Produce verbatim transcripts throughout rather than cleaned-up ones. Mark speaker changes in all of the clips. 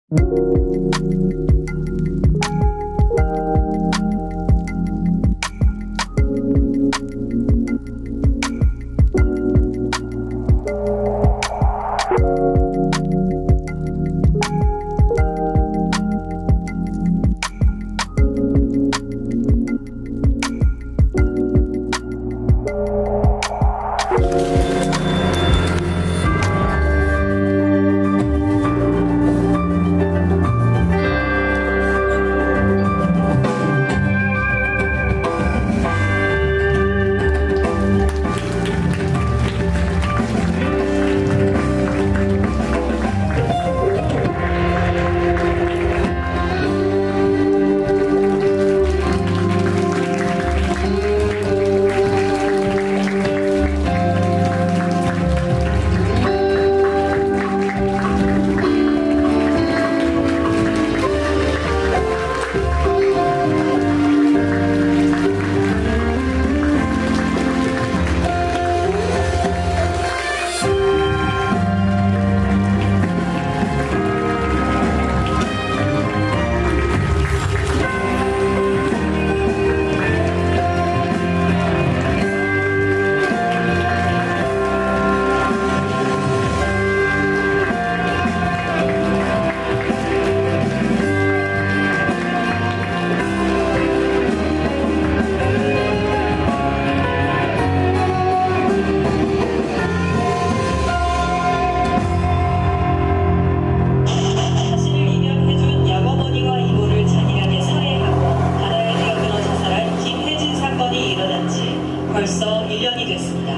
Speaker 1: 벌써 일 년이 됐습니다.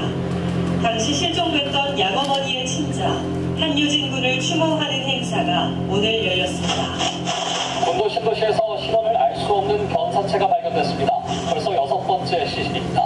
Speaker 1: 당시 실종됐던 양어머니의 친자 한유진 군을 추모하는 행사가 오늘 열렸습니다.
Speaker 2: 군도 신도시에서 신원을 알 수 없는 견사체가 발견됐습니다. 벌써 여섯 번째 시신입니다.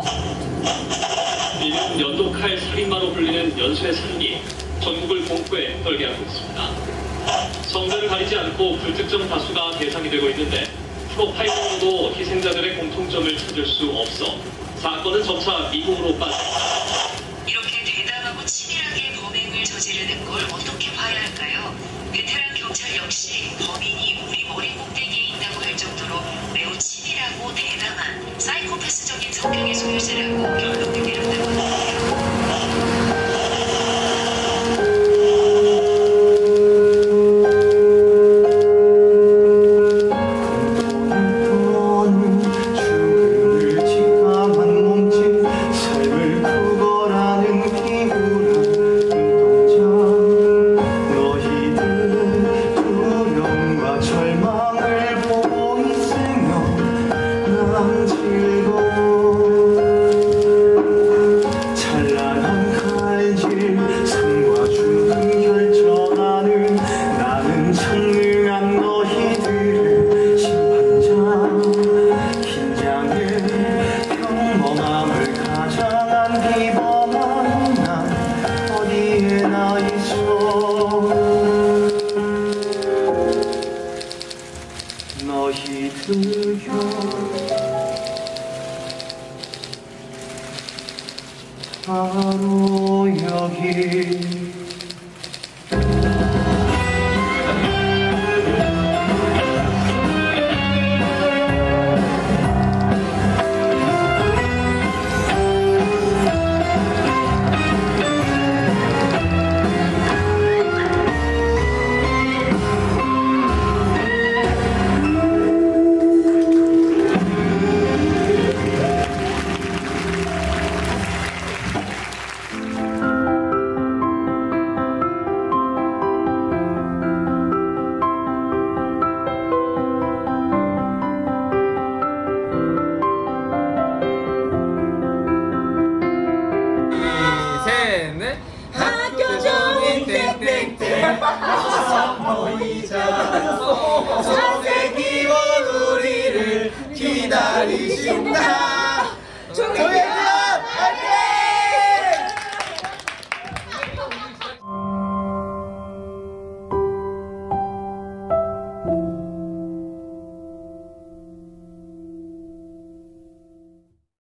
Speaker 3: 이는 연도칼 살인마로 불리는 연쇄 살인이 전국을 공포에 떨게 하고 있습니다. 성별을 가리지 않고 불특정 다수가 대상이 되고 있는데 프로파일링으로도 희생자들의 공통점을 찾을 수 없어 사건은 점차 미궁으로 빠집니다.
Speaker 4: 이렇게 대담하고 치밀하게 범행을 저지르는 걸 어떻게 봐야 할까요? 베테랑 경찰 역시 범인이 우리 머리 꼭대기에 있다고 할 정도로 매우 치밀하고 대담한 사이코패스적인 성격의 소유자라고 결론을 내렸다고 하는데요.
Speaker 5: 너희들여 바로 여기
Speaker 6: 선생님은 우리를 기다리신다.